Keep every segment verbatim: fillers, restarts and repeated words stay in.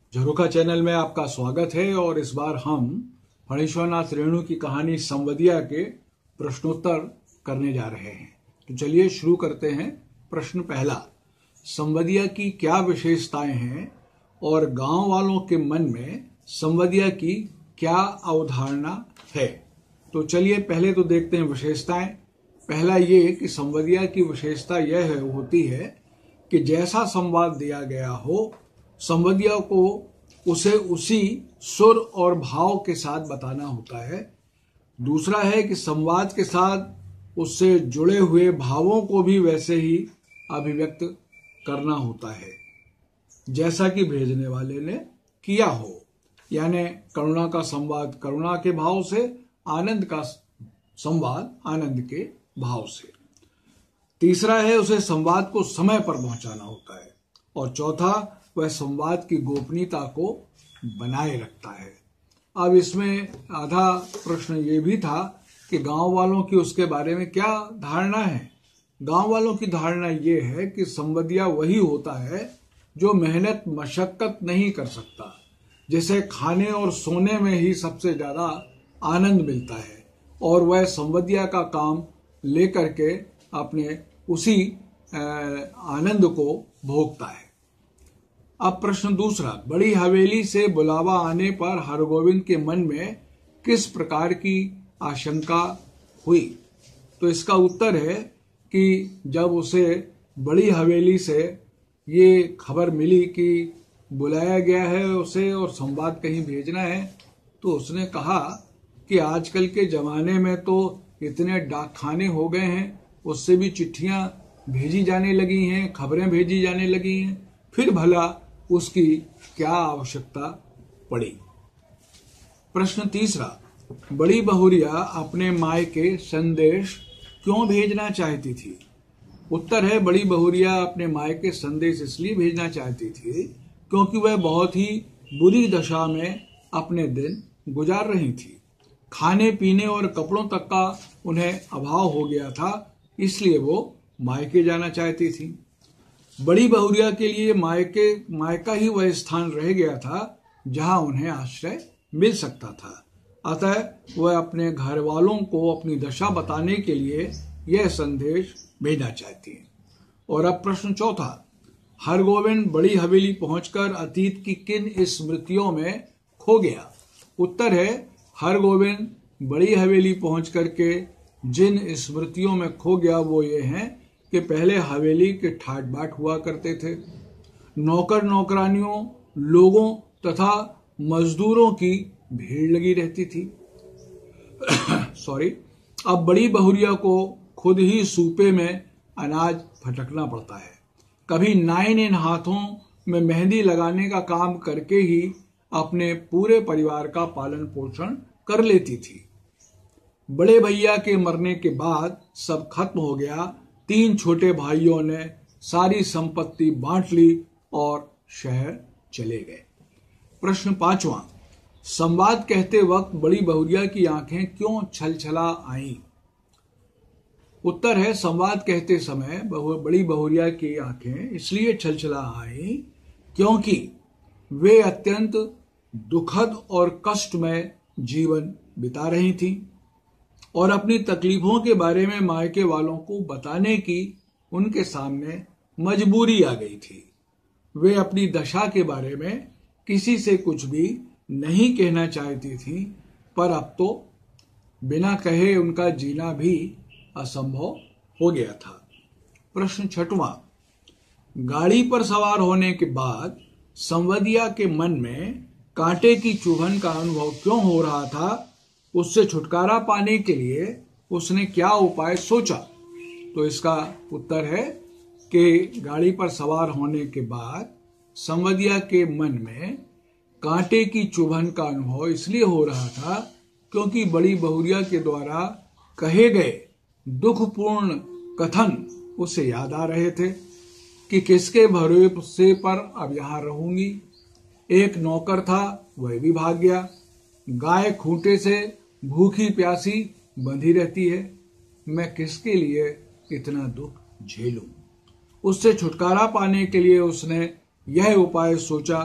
झरोखा channel में आपका स्वागत है और इस बार हम फणीश्वरनाथ रेणु की कहानी संवदिया के प्रश्नोत्तर करने जा रहे हैं। तो चलिए शुरू करते हैं। प्रश्न पहला, संवदिया की क्या विशेषताएं हैं और गांव वालों के मन में संवदिया की क्या अवधारणा है। तो चलिए पहले तो देखते हैं विशेषताएं। पहला ये कि संवदिया की विशेषता यह होती है कि जैसा संवाद दिया गया हो, संवदिया को उसे उसी सुर और भाव के साथ बताना होता है। दूसरा है कि संवाद के साथ उससे जुड़े हुए भावों को भी वैसे ही अभिव्यक्त करना होता है जैसा कि भेजने वाले ने किया हो, यानी करुणा का संवाद करुणा के भाव से, आनंद का संवाद आनंद के भाव से। तीसरा है उसे संवाद को समय पर पहुंचाना होता है। और चौथा, वह संवाद की गोपनीयता को बनाए रखता है। अब इसमें आधा प्रश्न ये भी था कि गांव वालों की उसके बारे में क्या धारणा है। गांव वालों की धारणा ये है कि संवदिया वही होता है जो मेहनत मशक्कत नहीं कर सकता, जिसे खाने और सोने में ही सबसे ज्यादा आनंद मिलता है, और वह संवदिया का काम लेकर के अपने उसी आनंद को भोगता है। अब प्रश्न दूसरा, बड़ी हवेली से बुलावा आने पर हरगोविंद के मन में किस प्रकार की आशंका हुई। तो इसका उत्तर है कि जब उसे बड़ी हवेली से ये खबर मिली कि बुलाया गया है उसे और संवाद कहीं भेजना है, तो उसने कहा कि आजकल के जमाने में तो इतने डाकखाने हो गए हैं, उससे भी चिट्ठियां भेजी जाने लगी हैं, खबरें भेजी जाने लगी हैं, फिर भला उसकी क्या आवश्यकता पड़ी। प्रश्न तीसरा, बड़ी बहुरिया अपने मायके संदेश क्यों भेजना चाहती थी। उत्तर है, बड़ी बहुरिया अपने मायके संदेश इसलिए भेजना चाहती थी क्योंकि वह बहुत ही बुरी दशा में अपने दिन गुजार रही थी। खाने पीने और कपड़ों तक का उन्हें अभाव हो गया था, इसलिए वो मायके जाना चाहती थी। बड़ी बहुरिया के लिए मायके मायका ही वह स्थान रह गया था जहां उन्हें आश्रय मिल सकता था। अतः वह अपने घर वालों को अपनी दशा बताने के लिए यह संदेश भेजना चाहती है। और अब प्रश्न चौथा, हरगोविंद बड़ी हवेली पहुंचकर अतीत की किन स्मृतियों में खो गया। उत्तर है, हरगोविंद बड़ी हवेली पहुंच करके जिन स्मृतियों में खो गया वो ये हैं कि पहले हवेली के ठाट बाट हुआ करते थे। नौकर नौकरानियों, लोगों तथा मजदूरों की भीड़ लगी रहती थी। सॉरी अब बड़ी बहुरिया को खुद ही सूपे में अनाज फटकना पड़ता है। कभी नाइन इन हाथों में मेहंदी लगाने का काम करके ही अपने पूरे परिवार का पालन पोषण कर लेती थी। बड़े भैया के मरने के बाद सब खत्म हो गया। तीन छोटे भाइयों ने सारी संपत्ति बांट ली और शहर चले गए। प्रश्न पांचवा, संवाद कहते वक्त बड़ी बहुरिया की आंखें क्यों छलछला आईं। उत्तर है, संवाद कहते समय बड़ी बहुरिया की आंखें इसलिए छलछला आईं क्योंकि वे अत्यंत दुखद और कष्टमय जीवन बिता रही थीं और अपनी तकलीफों के बारे में मायके वालों को बताने की उनके सामने मजबूरी आ गई थी। वे अपनी दशा के बारे में किसी से कुछ भी नहीं कहना चाहती थी, पर अब तो बिना कहे उनका जीना भी असंभव हो गया था। प्रश्न छठवां, गाड़ी पर सवार होने के बाद संवदिया के मन में कांटे की चुभन का अनुभव क्यों हो रहा था, उससे छुटकारा पाने के लिए उसने क्या उपाय सोचा। तो इसका उत्तर है कि गाड़ी पर सवार होने के बाद संवदिया के मन में कांटे की चुभन का अनुभव इसलिए हो रहा था क्योंकि बड़ी बहुरिया के द्वारा कहे गए दुखपूर्ण कथन उसे याद आ रहे थे कि किसके भरोसे पर अब यहां रहूंगी। एक नौकर था, वह भी भाग गया। गाय खूंटे से भूखी प्यासी बंधी रहती है, मैं किसके लिए इतना दुख झेलूं। उससे छुटकारा पाने के लिए उसने यह उपाय सोचा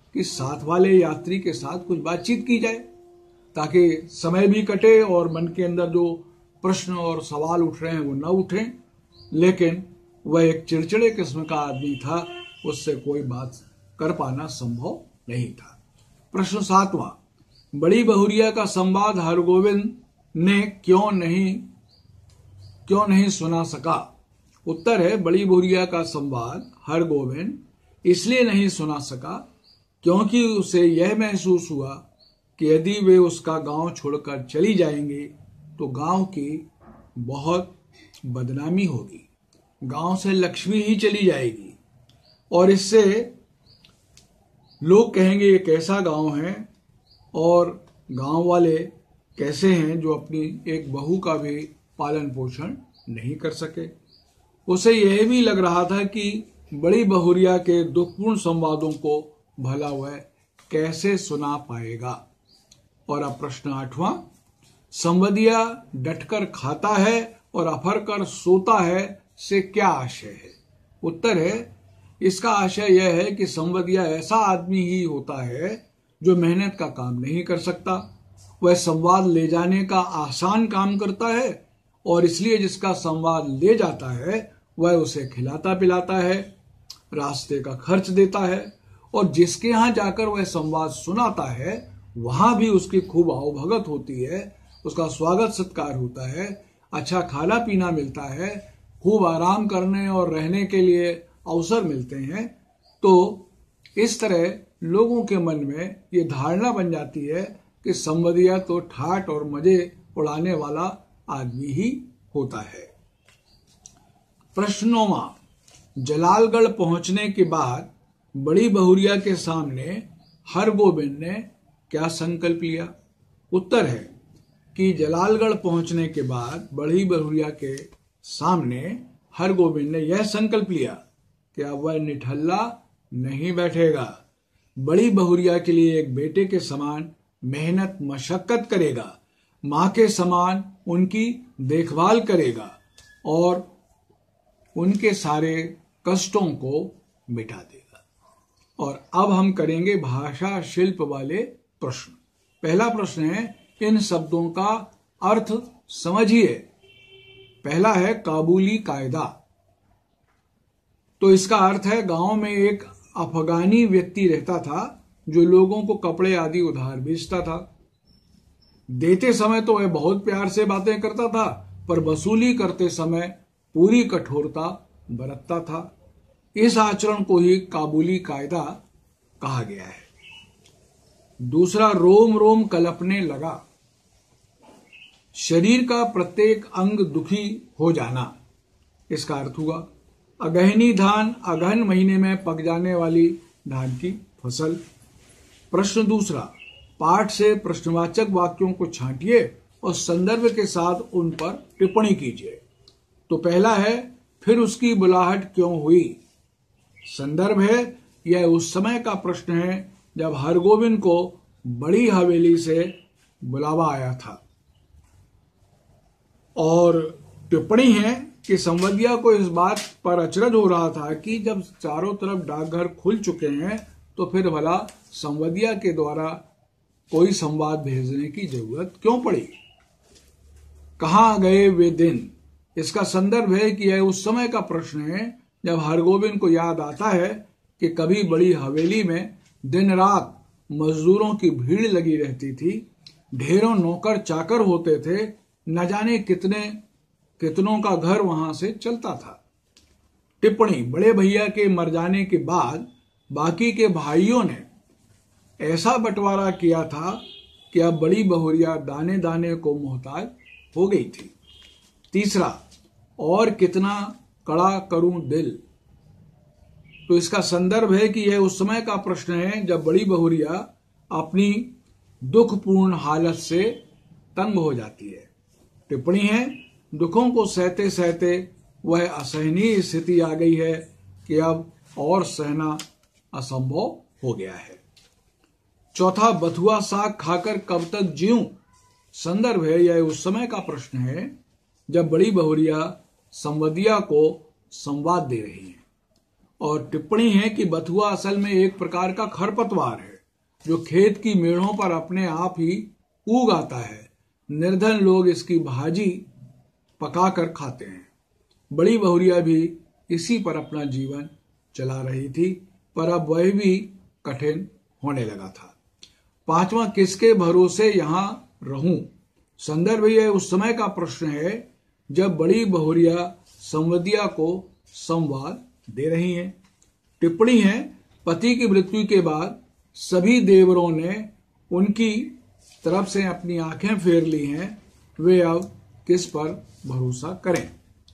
कि साथ वाले यात्री के साथ कुछ बातचीत की जाए ताकि समय भी कटे और मन के अंदर जो प्रश्न और सवाल उठ रहे हैं वो न उठें। लेकिन वह एक चिड़चिड़े किस्म का आदमी था, उससे कोई बात कर पाना संभव नहीं था। प्रश्न सातवां, बड़ी बहुरिया का संवाद हरगोविंद ने क्यों नहीं क्यों नहीं सुना सका? उत्तर है, बड़ी बहुरिया का संवाद हरगोविंद इसलिए नहीं सुना सका क्योंकि उसे यह महसूस हुआ कि यदि वे उसका गांव छोड़कर चली जाएंगे तो गांव की बहुत बदनामी होगी, गांव से लक्ष्मी ही चली जाएगी और इससे लोग कहेंगे ये कैसा गांव है और गांव वाले कैसे हैं जो अपनी एक बहू का भी पालन पोषण नहीं कर सके। उसे यह भी लग रहा था कि बड़ी बहुरिया के दुखपूर्ण संवादों को भला वह कैसे सुना पाएगा। और अब प्रश्न आठवां, संवदिया डटकर खाता है और अफर कर सोता है से क्या आशय है? उत्तर है, इसका आशय यह है कि संवदिया ऐसा आदमी ही होता है जो मेहनत का काम नहीं कर सकता। वह संवाद ले जाने का आसान काम करता है और इसलिए जिसका संवाद ले जाता है वह उसे खिलाता पिलाता है, रास्ते का खर्च देता है और जिसके यहाँ जाकर वह संवाद सुनाता है वहां भी उसकी खूब आवभगत होती है, उसका स्वागत सत्कार होता है, अच्छा खाना पीना मिलता है, खूब आराम करने और रहने के लिए अवसर मिलते हैं। तो इस तरह लोगों के मन में ये धारणा बन जाती है कि संवदिया तो ठाट और मजे उड़ाने वाला आदमी ही होता है। प्रश्न नौवां, जलालगढ़ पहुंचने के बाद बड़ी बहुरिया के सामने हरगोविंद ने क्या संकल्प लिया? उत्तर है कि जलालगढ़ पहुंचने के बाद बड़ी बहुरिया के सामने हरगोविंद ने यह संकल्प लिया कि अब वह निठल्ला नहीं बैठेगा, बड़ी बहुरिया के लिए एक बेटे के समान मेहनत मशक्कत करेगा, मां के समान उनकी देखभाल करेगा और उनके सारे कष्टों को मिटा देगा। और अब हम करेंगे भाषा शिल्प वाले प्रश्न। पहला प्रश्न है, इन शब्दों का अर्थ समझिए। पहला है काबुली कायदा। तो इसका अर्थ है, गांव में एक अफगानी व्यक्ति रहता था जो लोगों को कपड़े आदि उधार बेचता था। देते समय तो वह बहुत प्यार से बातें करता था, पर वसूली करते समय पूरी कठोरता बरतता था। इस आचरण को ही काबुली कायदा कहा गया है। दूसरा, रोम रोम कलपने लगा। शरीर का प्रत्येक अंग दुखी हो जाना, इसका अर्थ हुआ अगहनी धान, अगहन महीने में पक जाने वाली धान की फसल। प्रश्न दूसरा, पाठ से प्रश्नवाचक वाक्यों को छांटिए और संदर्भ के साथ उन पर टिप्पणी कीजिए। तो पहला है, फिर उसकी बुलाहट क्यों हुई? संदर्भ है, यह उस समय का प्रश्न है जब हरगोविंद को बड़ी हवेली से बुलावा आया था। और टिप्पणी है कि संवदिया को इस बात पर अचरज हो रहा था कि जब चारों तरफ डाकघर खुल चुके हैं तो फिर भला संवदिया के द्वारा कोई संवाद भेजने की जरूरत क्यों पड़ी। कहाँ गए वे दिन? इसका संदर्भ है कि यह उस समय का प्रश्न है जब हरगोविंद को याद आता है कि कभी बड़ी हवेली में दिन रात मजदूरों की भीड़ लगी रहती थी, ढेरों नौकर चाकर होते थे, न जाने कितने कितनों का घर वहां से चलता था। टिप्पणी, बड़े भैया के मर जाने के बाद बाकी के भाइयों ने ऐसा बंटवारा किया था कि अब बड़ी बहुरिया दाने दाने को मोहताज हो गई थी। तीसरा, और कितना कड़ा करूं दिल। तो इसका संदर्भ है कि यह उस समय का प्रश्न है जब बड़ी बहुरिया अपनी दुखपूर्ण हालत से तंग हो जाती है। टिप्पणी है, दुखों को सहते सहते वह असहनीय स्थिति आ गई है कि अब और सहना असंभव हो गया है। चौथा, बथुआ साग खाकर कब तक जीऊं। संदर्भ है, यह उस समय का प्रश्न है जब बड़ी बहुरिया संवदिया को संवाद दे रही है और टिप्पणी है कि बथुआ असल में एक प्रकार का खरपतवार है जो खेत की मेड़ों पर अपने आप ही उग आता है। निर्धन लोग इसकी भाजी पकाकर खाते हैं। बड़ी बहुरिया भी इसी पर अपना जीवन चला रही थी, पर अब वह भी कठिन होने लगा था। पांचवा, किसके भरोसे यहां रहूं? संदर्भ यह उस समय का प्रश्न है जब बड़ी बहुरिया संवदिया को संवाद दे रही हैं। टिप्पणी है, पति की मृत्यु के बाद सभी देवरों ने उनकी तरफ से अपनी आंखें फेर ली हैं, वे अब किस पर भरोसा करें?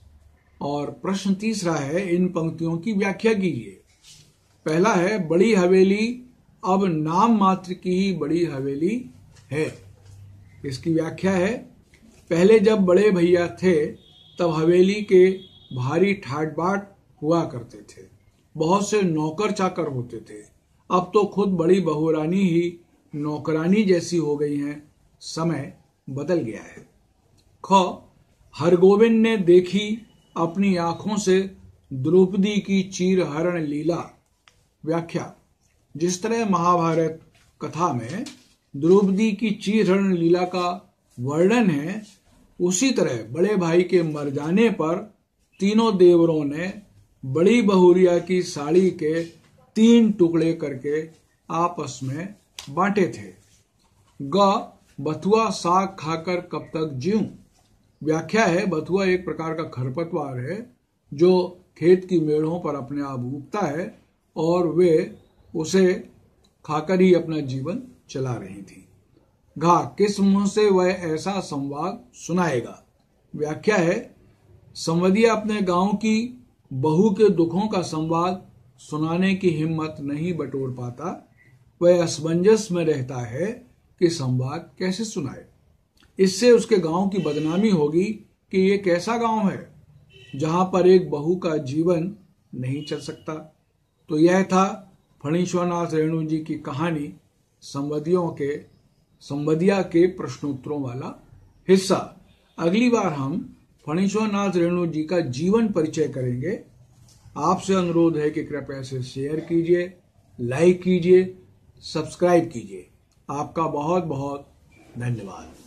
और प्रश्न तीसरा है, इन पंक्तियों की व्याख्या कीजिए। पहला है, बड़ी हवेली अब नाम मात्र की ही बड़ी हवेली है। इसकी व्याख्या है, पहले जब बड़े भैया थे तब हवेली के भारी ठाट बाट हुआ करते थे, बहुत से नौकर चाकर होते थे। अब तो खुद बड़ी बहुरानी ही नौकरानी जैसी हो गई हैं। समय बदल गया है। ख, हरगोविंद ने देखी अपनी आंखों से द्रौपदी की चीरहरण लीला। व्याख्या, जिस तरह महाभारत कथा में द्रौपदी की चीरहरण लीला का वर्णन है, उसी तरह बड़े भाई के मर जाने पर तीनों देवरों ने बड़ी बहुरिया की साड़ी के तीन टुकड़े करके आपस में बांटे थे। ग, बथुआ साग खाकर कब तक जीऊं? व्याख्या है, बथुआ एक प्रकार का खरपतवार है जो खेत की मेड़ों पर अपने आप उगता है और वे उसे खाकर ही अपना जीवन चला रही थी। घा, किस मुंह से वह ऐसा संवाद सुनाएगा? व्याख्या है, संवदिया अपने गांव की बहू के दुखों का संवाद सुनाने की हिम्मत नहीं बटोर पाता। वह असमंजस में रहता है कि संवाद कैसे सुनाए। इससे उसके गांव की बदनामी होगी कि ये कैसा गांव है जहां पर एक बहू का जीवन नहीं चल सकता। तो यह था फणीश्वरनाथ रेणु जी की कहानी संवदियों के संवदिया के प्रश्नोत्तरों वाला हिस्सा। अगली बार हम फणीश्वरनाथ रेणु जी का जीवन परिचय करेंगे। आपसे अनुरोध है कि कृपया इसे शेयर कीजिए, लाइक कीजिए, सब्सक्राइब कीजिए। आपका बहुत बहुत धन्यवाद।